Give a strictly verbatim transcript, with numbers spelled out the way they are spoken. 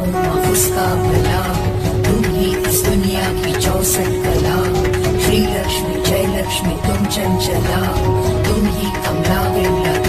महफूस का भला, तुम ही इस दुनिया की चौसठ कला। श्री लक्ष्मी जय लक्ष्मी तुम चंचला, तुम ही कमला बिरला